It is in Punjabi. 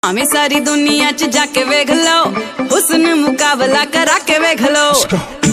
हमें सारी दुनिया च जाके वेख लो, हुस्न मुकाबला करा के वेख लो।